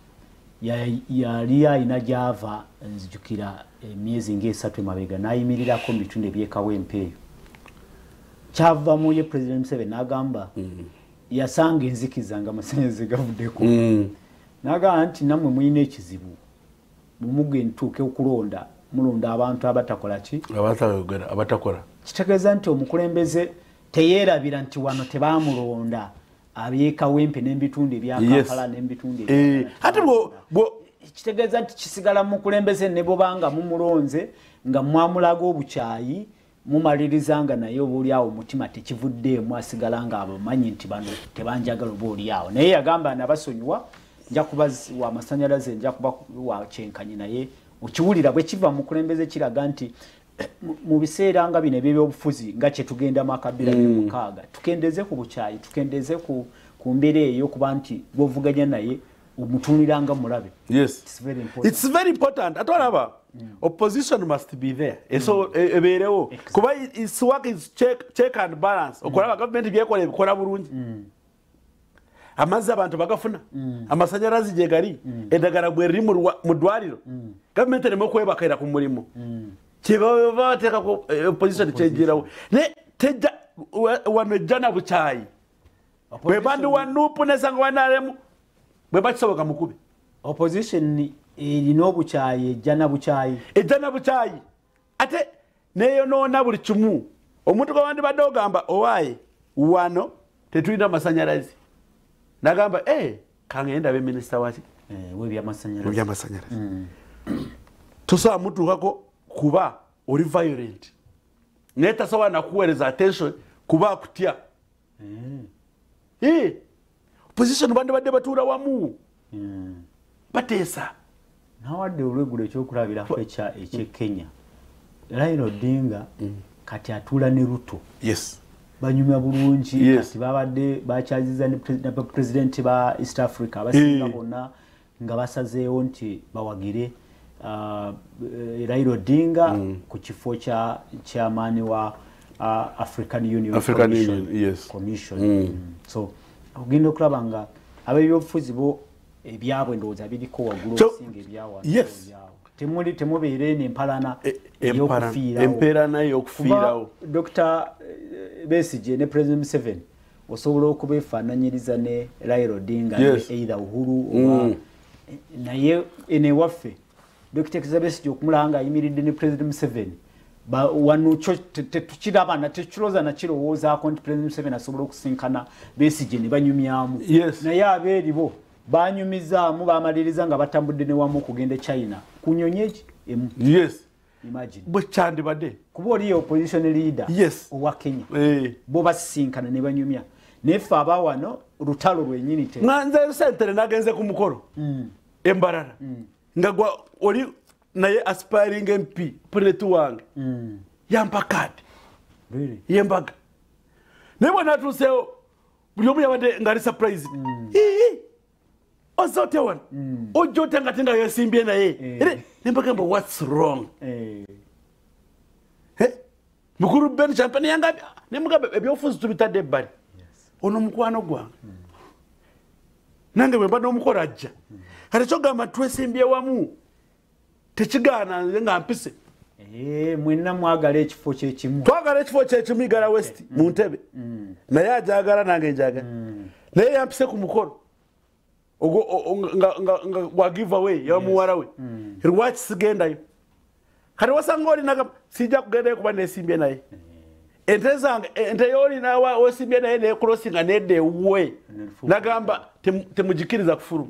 Speaker 1: yali ayina gyava nzijukira emyezi ng'esatu emabega n'ayimirirako mu bitundu ebyekawempe eyo kyavamu ye President Museveni n'agamba yasanga enzikiza nga amasannyalaze gavuddeko n'agamba nti nammwe mulina ekizibu mumuge ntuuke okulonda mulonda abantu abatakola ki
Speaker 2: abatakola
Speaker 1: kitegeeza nti omukulembeze teyeerabira nti wano tebamulonda abyekawempe n'ebitundu ebyakampala n'ebitundu
Speaker 2: ate
Speaker 1: kitegeeza nti kisigala mukulembeze ne bobanga mumulonze nga mwamulaga obukyayi mumaliriza nga naye oba oliawo omutima tekivuddeemu asigala nga abamanyi nti bano tebanjagala oba oliawo naye yagamba nabasonyiwa nja kuba wa amasannyalaze nja kuba wa kyenkanyi naye okiwulira bwe kiva mukulembeze kiraga nti mu biseera nga bino eby'obufuzi nga kye tugenda mu 2006 tukendeze ku bukyayi tukendeze ku mbeera eyo kuba nti bw'ovuganya naye omutuniranga mulabe.
Speaker 2: It's very important ate olaba opposition must be there so ebeerewo kuba its work is check and balance okulaba government byekola ebikola bulungi amazzi abantu bagafuna amasannyalaze gye gali eddagala bwe riri mu ddwaliro gavumenti ereme okwebakaira ku mulimu kyebaba bateekako opposition kyegirawo naye tejja wano ejja na bukyayi bwe bandi wa nuupu nesanga wanaremu bwe bakisoboka mukube
Speaker 1: opposition erina obukyayi ejja na
Speaker 2: bukyayi ate neyonoona buli kimu omuntu gwe wandibadde ogamba owaaye wano tetulina amasannyalaze nagamba kange ndabe minisita waki w'ebyamasannyalaze tosobola mutuukako kuba oli violent naye tasobola nakuweereza attention kuba akutya opposition bandibadde batuula wamu bateesa
Speaker 1: nawadde olwegulo ekyokulabirako ekyekenya Raila Odinga kati atuula ne Ruto banyumya bulungi kati babadde bakyaziza ne president ba East Africa abasinga bonna nga basazeewo nti bawagire Raila Odinga ku kifo kya chairman wa African Union Commission. So ogenda okulaba nga ab'ebyobufuzi bo ebyabwe ndowooza biriko waggulu okusinga ebyawa temubeere n'empalana
Speaker 2: ey'okufiirawo.
Speaker 1: Dr. Besigye ne President Museveni osobola okubeefaananyiriza ne Raila Odinga either Uhuru oba naye enewaffe Dr. Besigye okumulanga ayimiridde ne President Museveni wano tetukiraba na tekiroza na kirowoozaako nti President Museveni asobola okusinkana Besigye ne banyumyamu naye abeeribo banyumizaamu bamaliriza nga batambudde ne wamu okugenda China kunyonye eki emu imagine
Speaker 2: bwe kyandibadde
Speaker 1: kuba oli opposition leader owa Kenya bo basisinkana ne banyumya nefe aba wano lutalo lwenyini te
Speaker 2: nze sentere nagenze ku mukolo embarara nga gwa oli naye aspiring MP pretu wange yampa kadi yembaga Nebo natuseyo buli omu yabadde ng'ali surprise. Ozote wan. Ojote nga tenga yesimbye naye. Nembagamba what's wrong? Mukuru Ben Champagne yanga nemugamba ebyofuzi tubitadde ebbali. Ono mukwano gwange. Nange bwe mbadde omukola ajja. Kati kyogamba twesimbye wamu. Tekigaana nga mpise.
Speaker 1: Mwenna mwagala ekifo kyekimu.
Speaker 2: Twagala ekifo kyekimu Igala West mu Ntebe. Naye ajagala nange njagala. Naye yampise ku mukolo. Nga wa give away ya muwala we. Lwaki sigendayo? Kati wasanga oli naga sijja kugendayo kuba nesimbye naye. Ente zange ente yoli nawa osimbye naye ne crossinga nedde we. Nagamba temujikiriza kufuru.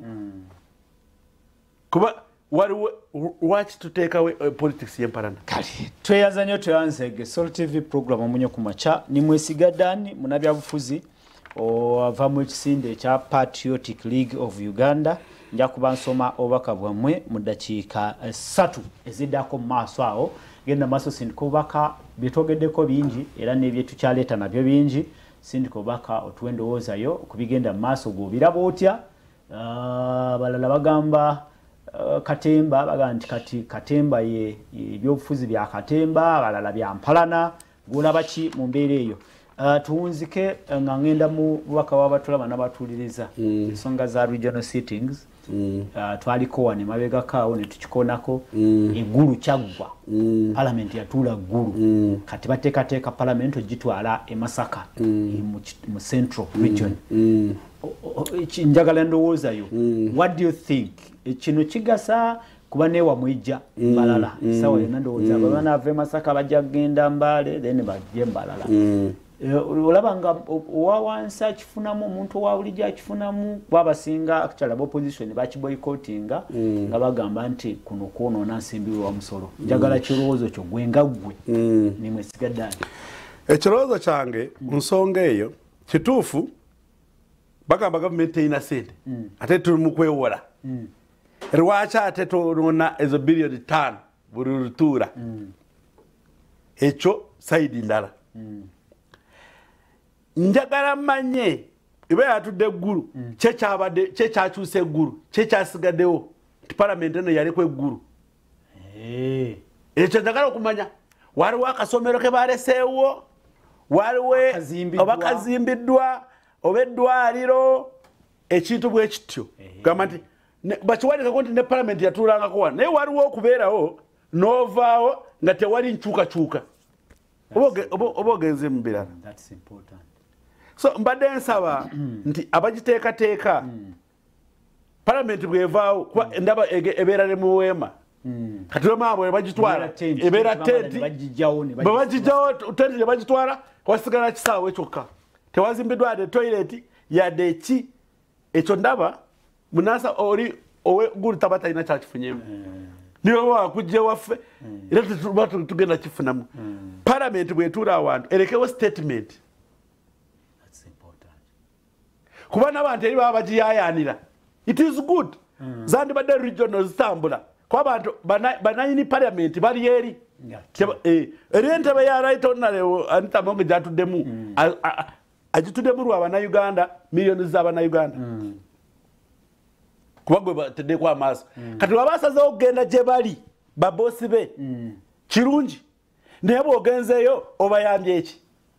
Speaker 2: Kuba watch to take away politics yemparana.
Speaker 1: Kali tweyaza nnyo tweyanzege Soul TV program omunyo kumacha ni mwesigadani munabya bufuzi ava mu kisinde kya Patriotic League of Uganda nja kuba nsoma obaka bwamwe mu dakiika 3 ezidako maaso awo genda maaso sindiko baka bitogeddeko bingi era nebye tukyaleta nabyo bingi sindiko baka otwendowoozayo kubigenda maaso go birabo otya balala bagamba Katemba baganti kati Katemba ye ebyobufuzi bya Katemba balala bya Mpalana gulaba ki mu mbeera eyo tuwunzike nga ngenda mu bubaka w'abatulaba n'abatuliriza ensonga za regional sittings twaliko wano emabega kaawo ne tukikonako eggulu kyaggwa parliament yatuula ggulu kati bateekateeka parliament ogitwala e Masaka mu central region njagala ndowoozayo what do you think kino kigasa kuba newa mwijja Mbalala sawa yonna ndowooza abaana ave Masaka bajja kugenda Mbale then bajje Mbalala olaba nga owawansi akifunamu omuntu owawulijja akifunamu babasinga actually opposition bakiboycottinga nga bagamba nti kuno kwonoona nsimbi wa musolo njagala kirowoozo kyo gwe nga ggwe nimwesigaddani
Speaker 2: ekirowoozo kyange mu nsonga eyo kituufu bagamba gavumenti eyina ssente ate tuli mu kwewola lwaki ate tonoona ezo biliyoni 5 buli lutuula ekyo sayidi ndala njagala manye ibe yatudde eggulu kyekykyusa eggulu kyekyasigaddewo nti palamenti eno yaliko eggulu ekyo njagala okumanya waliwo akasomero ke baleseewo waliwo oba kazimbiddwa oba eddwaliro ekintu bwe kityo gamba nti bakiwanikako nti ne palamenti yatuulangako wano naye waliwo okubeerawo n'ovaawo nga tewali nkyukakyuka oba ogenze mu birala. So mbadde nsaba nti abagiteekateeka palamenti bwevaawo kuba ndaba ebeera ne mu weema kati lwemaabo ne bagitwala ebeera tenti bwe bagijjawo tenti ne bagitwala wasigala kisaawe kyokka tewazimbiddwa ade toilet yadde eki ekyo ndaba munasa oli oweggulu taba talina kyakifunyemu niwe wakujja waffe era tugenda kifunamu palamenti bwetuula awantu erekewo statement kuba n'abantu eri baba bagiyayaanira it is good zandibadde regional zitambula kuba abantu bananyini palamenti bali eri eri entebe ya right honorable Anita Monge gyatuddemu agituddemu lwa bannayuganda miliyoni z'abannayuganda kuba gwe bateddeko amaaso kati waba asazeewo okugenda gye bali baboosi be kirungi naye bw'ogenzeeyo obayambye eki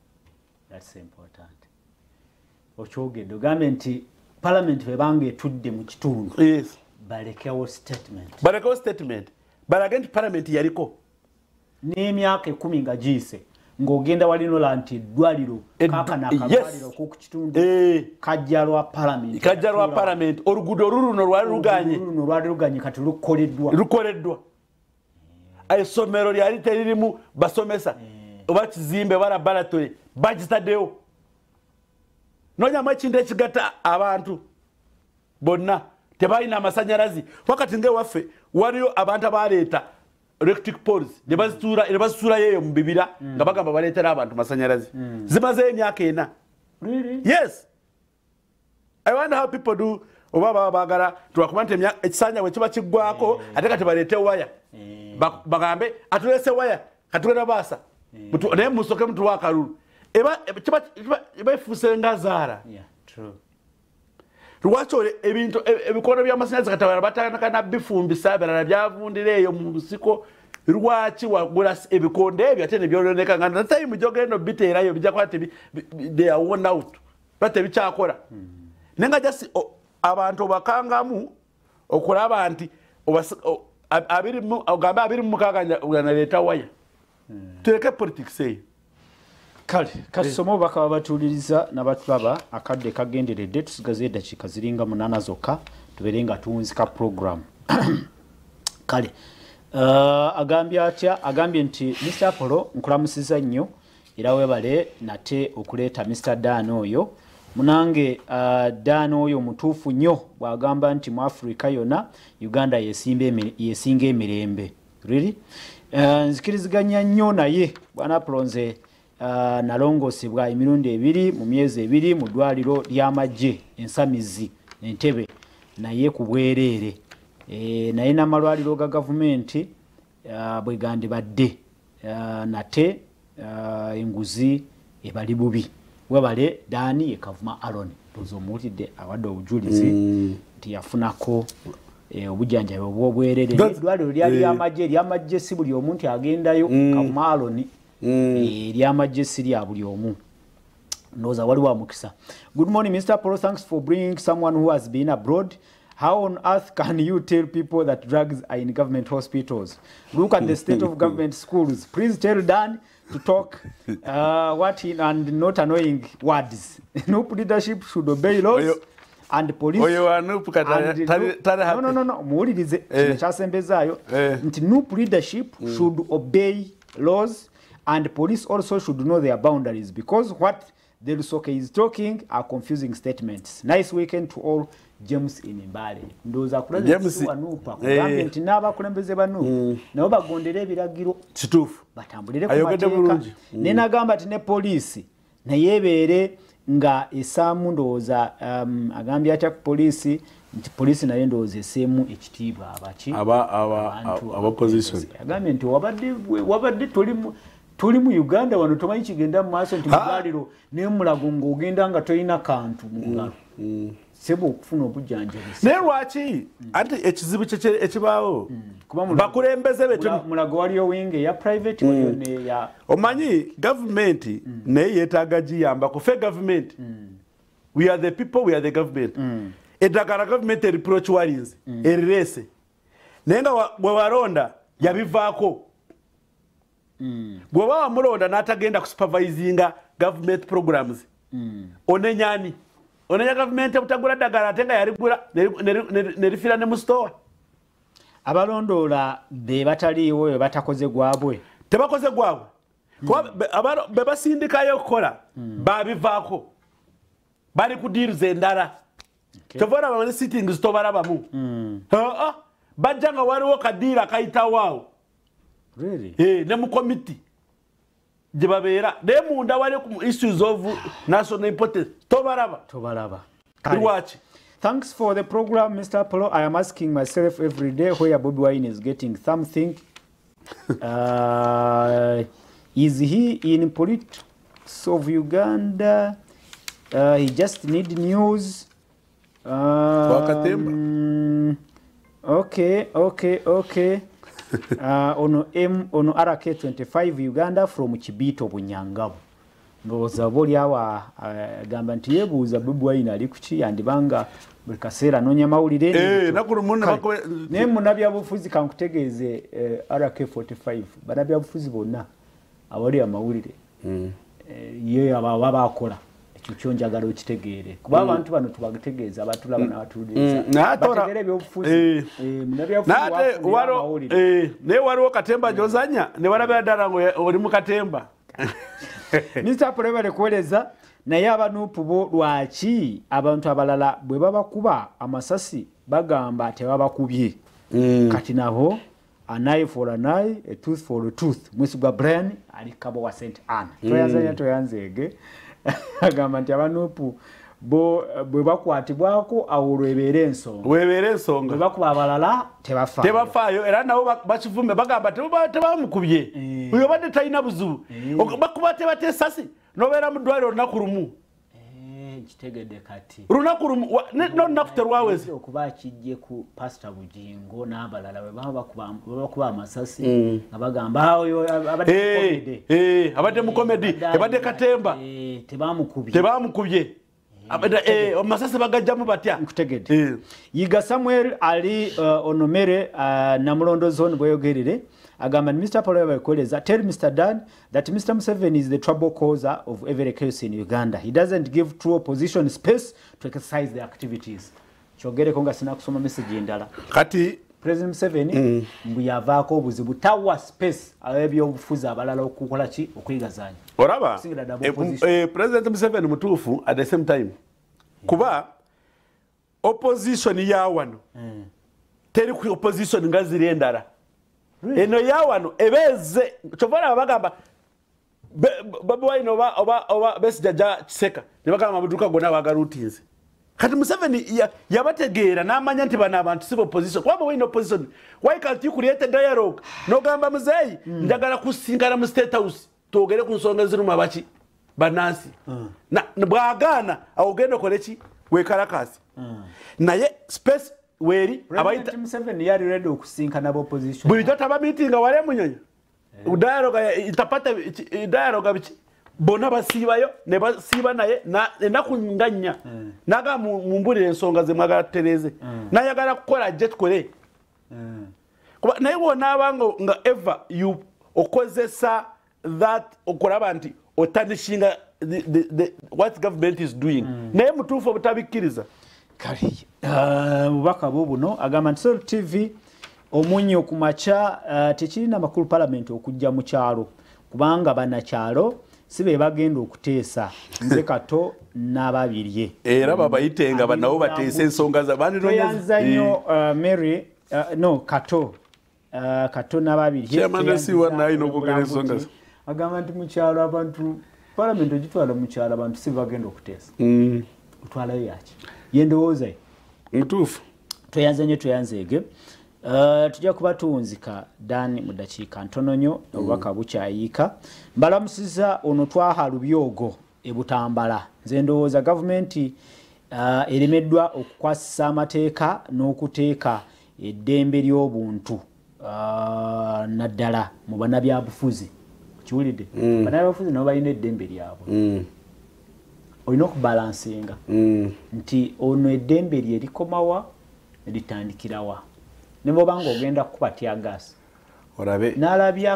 Speaker 1: okyogedde ogambe nti palamenti bwebanga etudde mu kitundu balekewo statement balage nti palamenti yaliko n'emyaka 10 nga giyise ng'ogenda walinola nti eddwaliro kaakana akalwaliro ku kitundu kajja lwa palamenti
Speaker 2: oluguudo oluno
Speaker 1: lwali luganye kati
Speaker 2: lukoleddwa essomero lyali teririmu basomesa oba kizimbe oba laboratory bagitaddewo nonyamu ekintu ekigatta abantu bonna tebalina amasanyalazi wakati ng'ewaffe waliyo abantu abaleeta electric poles ne bazituulayo eyo mu bibira nga bagamba baleetera abantu masanyalazi zimazeyo emyaka 4 yes I wonder how people do oba baba bagala twakuba nti ekisanja bwe kiba kiggwako ate kati baleete waya bagambe atulese waya katugenda baasa naye musoke mutuwa akalulu eba ifuse ngazara
Speaker 1: true
Speaker 2: Lwaki ebintu ebikono by'amasannyalaze katabara batandika na bifumbisa birala byavundireeyo mu nsiko lwaki wagula ebikonde ebyo ate ne byoloneka nga na time jogendo biteerayo bijja kwate they are worn out bate bikyakora nenga just abantu bakangamu okulaba nti ogamba 26 naleta waya tuleke politics eyo
Speaker 1: kale kasomo bakaba batuliriza nabatulaba akadde kagenderedde tusigaze eddakiika ziringa 8 zokka tuberenga tuwunzika program kale agambye nti Mr. Apollo nkulamusiza nnyo era webale nate okuleeta Mr. Dan oyo munange Dan oyo mutuufu nnyo bwagamba nti mu Africa yonna Uganda yesinga emirembe really nzikiriziganya nnyo naye bwana Apollo nze nalongosebwa emirundi 2 mu myezi 2 mu ddwaliro ly'amagye ensamizi Entebbe naye ku bwereere naye n'amalwaliro ga gavumenti bwegandi badde nate enguzi ebali bubi webale Dani ye Kavuma Aaron tozo mulidde awadde obujulizi nti yafunako obujjanjabi obwobwerere eddwaliro ly'amagye si buli omuntu agendayo Kavuma Aaron ly'amagye si lya buli omu ndoza wali wa mukisa. Good morning Mr. Apollo, thanks for bringing someone who has been abroad. How on earth can you tell people that drugs are in government hospitals? Look at the state of government schools. Please tell Dan to talk and not annoying words. No leadership should obey laws and police.
Speaker 2: No.
Speaker 1: Muwulirize kyasembezaayo nti no leadership should obey laws and police also should know their boundaries because what the Lusoke is talking are confusing statements. Nice weekend to all. James Inimbale ndoza kulazisi wanupa kugambe nti n'abakulembeze banu nabo bagondera ebiragiro
Speaker 2: kituufu
Speaker 1: batambulire ku mateeka nena gamba ati ne poliisi nayebeere nga esaamu ndowooza agambye atya ku poliisi nti poliisi naye ndowooza eseemu ekitiibwa
Speaker 2: aba position
Speaker 1: agambye nti wabadde tuli mu Uganda wano tomanyi kigenda mu maaso nti mugaliro naye mulago ng'ogenda nga tolina kantu mu ngalo sebo okufuna obujjanjabi
Speaker 2: naye lwaki anti ekizibu ekibaawo bakulembeze betu
Speaker 1: mulago waliyo wingi eya private waliyo neya
Speaker 2: omanyi gavumenti naye yeetaaga giyambako ffe gavumenti we are the people we are the government eddagala gavumenti eriproach walinze erireese naye nga bwewaronda yabivaako bw'oba wamulonda n'atagenda kusupervisinga government programs onenyani onenya government butagula ddagala ate nga yaligula nerifira ne mu store
Speaker 1: abalondoola be bataliiwo be batakoze gwabwe
Speaker 2: tebakoze gwabwe kuba be basindikayo okukola babivaako bali ku deals endala kyova olaba ne sittings tobalabamu bajja nga waliwo kadiira kayitawaawo ne mu committee gye babeera naye munda wali ku issues of national importance tobalaba lwaki.
Speaker 1: Thanks for the program Mr. Apollo. I am asking myself every day where Bobi Wine is getting something. Is he in politics of Uganda? He just need news. Okay. Ono RK25 Uganda from Kibito Bunyangabo. Ndowooza boli awa gamba nti yebuuza Bobi Wine ali kuki yandibanga buli kaseera anoonya mawulire naye munnabyabufuzi kankutegeeze RK45 bannabyabufuzi bonna awali amawulire ye aba bakola ekyo kyonjagala okitegeere kuba abantu bano tubategeeza abatulaba n'abatuuliriza bategeera ebyobufuzi
Speaker 2: naye waliwo katemba gy'ozanya ne balabira ddala ng'oli mu katemba.
Speaker 1: Mr. Apollo bale kuweleza naye abanupu bo lwaki abantu abalala bwe babakuba amasasi bagamba tebabakubye kati nabo an eye for an eye, a tooth for a tooth. Mwisugwa Brian ali kabo wa St. Anne toyanzeege agamba nti abanupu bo bwe bakwatibwako awolwo ebeera ensonga bwe bakuba abalala
Speaker 2: tebafaayo era nabo bakivume bagamba tebamukubye oyo badde talina buzibu bakuba tebate esasi nobera mu ddwaliro olunaku lumu
Speaker 1: kitegedde kati
Speaker 2: lunaku lumu n'olunaku terwaweze
Speaker 1: okuba kijje ku pastor Bugingo n'abalala bwe baba bakuba amasasi nga bagamba oyo
Speaker 2: abadde mu komedi ebadde Katemba tebamukubye amasasi bagajjamu batya
Speaker 1: nkutegedde Yiga Samuel ali Onomere Namulondo zone bweyogerere agamba Mr. Apollo Bakoleza tell Mr. Dan that Mr. Museveni is the trouble causer of every case in Uganda. He doesn't give true opposition space to exercise their activities. Chogere konga sina kusoma message endala.
Speaker 2: Kati
Speaker 1: President Museveni mbuyavaako obuzibu tawa space abebyo obufuza abalala okukola ki okuyigazanya.
Speaker 2: Oraba President Museveni mutuufu at the same time. Kuba opposition ya wano. Teri ku opposition ngaziri endala. Eno ya wano ebeze chovala abagamba babu wine oba Besigye Kiseka ne bagamba mabuduka gona bagarutize kati Museveni yabategeera n'amanya nti bana abantu sibo opposition kwabo wine opposition why can't you create a dialogue no gamba muzeyi njagala kusingana mu state house togere ku nsonga ziruma baki banansi na bwagana awogenda koleki wekalakasi naye space weri
Speaker 1: abaita Museveni yali ready okusinkana abo opposition
Speaker 2: bulijjo taba meeting wale munyonyo dialogue itapata dialogue bichi bona basibayo ne basiba naye na kunganya naga mumbulire ensonga ze mwagala tereze nayagala kukola jet kole kuba naye wona abango nga ever you okozesa that okulaba nti otanishinga what government is doing naye mutufu obutabikiriza
Speaker 1: kali bubaka bubuno agamba nti Sol TV omunyo kumacha tekirina makulu parliament okujja mu kyalo kubanga banakyalo sibe bagenda okuteesa nze Kato n'ababirye
Speaker 2: era babayitenga banawo bateese ensonga za bandi
Speaker 1: yanzanyo Mary no Kato n'ababirye
Speaker 2: chairman si wana ino kugera ensonga
Speaker 1: agamba nti mu kyalo abantu parliament ogitwala mu kyalo abantu sibe bagenda okuteesa utwala yaki yendowooza
Speaker 2: mutuufu
Speaker 1: toyanzeege tujja kuba tuwunzika Dan mu dakiika ntono nnyo obubaka bukyayiika mbalamusiza ono twaha lubyogo ebutambala nze ndowooza gavumenti eremeddwa okukwasisa amateeka n'okuteeka eddembe ly'obuntu naddala mu bannabyabufuzi kiwulidde bannabyabufuzi nabo balina eddembe lyabwe olina okubalansinga nti ono eddembe lye likomawa litandikirawa ne bobanga ogenda kukuba tyagasi
Speaker 2: orabe
Speaker 1: n'alabya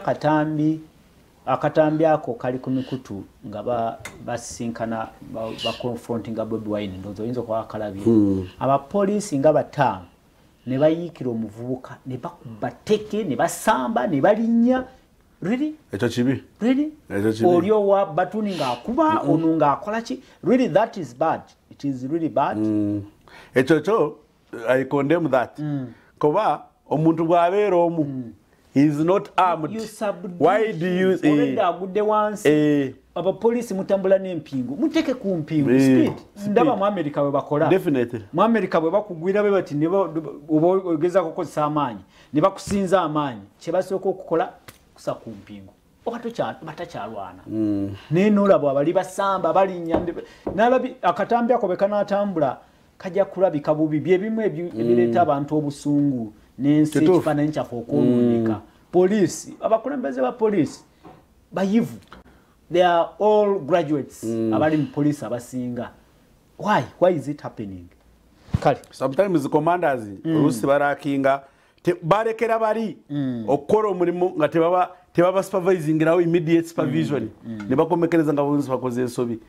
Speaker 1: akatambi ako kali ku mikutu nga basinkana bakonfrontinga Bobi Wine ndozo oyinza okuba akalabye abapoliisi nga bataano ne bayiikira omuvubuka ne bakuba teke ne basamba ne balinnya really
Speaker 2: ekyo kibi
Speaker 1: really olio wa batuni nga akuba onu nga akola ki really that is bad it is really bad
Speaker 2: ekyo I condemn that kuba omuntu bwabeera omu he is not armed why do you
Speaker 1: agudde wansi abapoliisi mutambula n'empingu muteke ku mpingu speed ndaba mu America we bakola
Speaker 2: definitely
Speaker 1: mu America we bakugwira be bati ne ogeza kukozesa amaanyi ne bakusinza amaanyi kye basooka okukola kusa ku mpingu batakyalwana nenolabo abali basamba balinnya nalabi akatambi ako bekanatambula kajja kulabika bubi byebimu ebireeta abantu obusungu n'ensi ekifaananyi kyaffe okwonooneka poliisi abakulembeze ba poliisi bayivu they are all graduates abali mu poliisi abasinga why is it happening kale
Speaker 2: sometimes the commanders olusi barakinga barekera bari okukola omulimu nga tebaba supervising nawo immediate supervision ne bakomekereza nga bonzi bakoze ensobi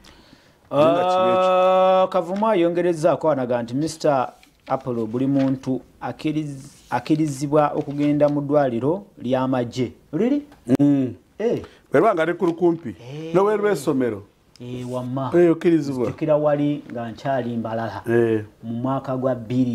Speaker 1: Kavuma yongerezaako anaga nti Mr. Apollo buli muntu akirizibwa okugenda mu ddwaliro ly'amagye really
Speaker 2: bwebanga ali kulukumpi nowerwa essomero
Speaker 1: wamma
Speaker 2: okirizibwa
Speaker 1: kira wali nga nkyali Mbalala mu mwaka gwa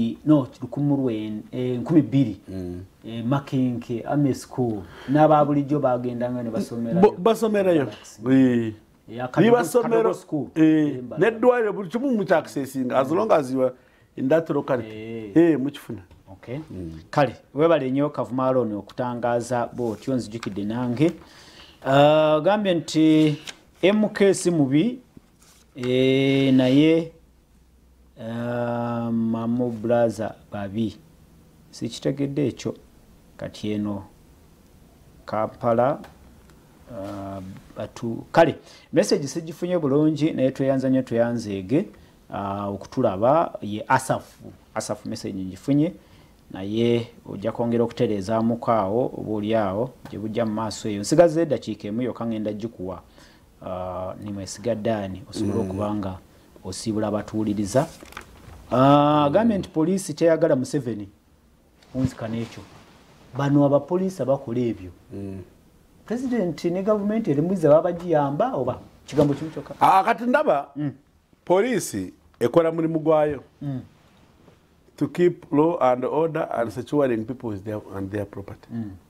Speaker 1: 12 Makenke Ame School n'aba bulijjo bagendanga ne
Speaker 2: basomerayo Basomero neddwaliro buli kimu mu kyakusesinga as long as you are in that locality mukifuna
Speaker 1: okay kale webale nnyo Kavuma Alone okutangaaza bw'otyo nzijukidde nange gambye nti MKS mubi naye Mamu Blaza babi sikitegedde ekyo kati eno Kampala batu kale message sigifunye bulungi naye tweyanzeege okutulaba ye Asafu message ngifunye naye ojja kwongera okutereeza mukaawo obuulyawo gye bujja mu maaso eyo nsigaze dakiika emu yokka ngenda gikuwa nimwesigaddaani osobola okubanga osibula abatuwuliriza government police teyagala Museveni unzika n'ekyo bano abapoliisi abakola ebyo president ne government erimuiza babagiyamba oba kigambo kimu kyokka
Speaker 2: kati ndaba poliisi ekola mulimu gwayo to keep law and order and securing people and their property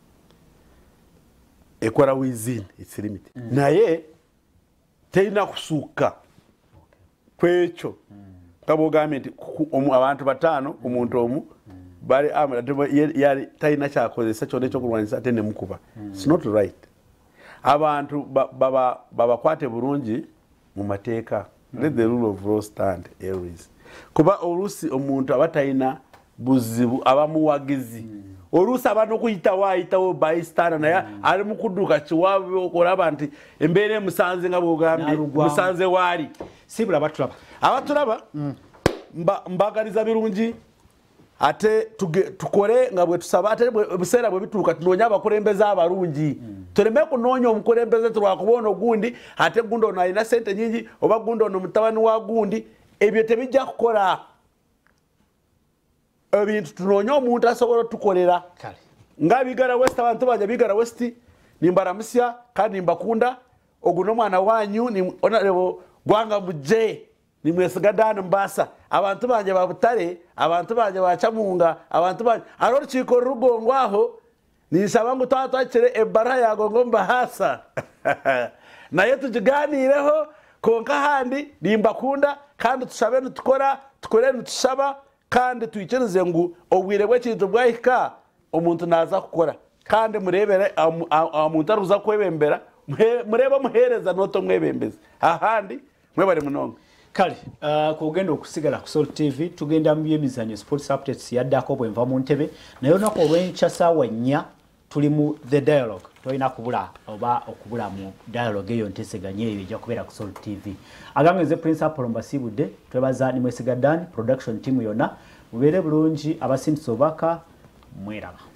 Speaker 2: ekola within its limit naye teyina kusuuka kwekyo kabo government abantu batano omuntu omu bali yali tayina kyakozesa kyonna ekyokulwanyisa ate nemukuba. It's not right. Abantu babakwate bulungi mu mateeka. Let the rule of law stand always. Kuba olusi omuntu abatayina buzibu abamuwagizi olusi abantu kuyita waayitawo bystander naye ali mu kudduka kiwaabwe okolaba nti embeera emusanze nga bw'ogambye musanze waali
Speaker 1: sibula
Speaker 2: abatulaba mbagaliza birungi ate tukole nga bwe tusaba ate buseera bwe bituuka tunoonya abakulembeze abalungi tuleme kunoonya omukulembeze tulwakubona ogundi ate gundi ono alina sente nyingi oba gundi ono mutabani wa gundi ebyo tebijja kukola ebintu tunoonya omuntu asobola tukolera nga bigara west abantu banja bigara west nimbaramusya kandi nimbakunda oguno mwana wanyu ni onalebo gwanga buje nimwesigadana mbasa abantu banje babutare abantu banje bacamunga abantu banje aroro chiko rugongo aho nisaba ngo twatwakire ebara yago ngo mbahasa naye tujiganireho konka handi nimbakunda kandi tusabe tukore ntusaba kandi tuyikirize ngo obwire bw'ekintu bwahika omuntu naza kukora kandi murebere omuntu aruza kwebembera mureba muhereza noto mwebembeza ahandi mwebale munonga
Speaker 1: kale kugenda okusigala ku Salt TV tugenda mu byemizanyo sports updates yaddako bwenva mu ntebe nayo nako olw'enkya ssaawa 4 tuli mu the dialogue toyina kubula oba okubula mu dialogue eyo nteseganye eyo ejja kubeera ku Salt TV agambe nze principal mbasibudde twebaza nimwesigaddani production team yonna mubeere bulungi abasindisa obaka mweraba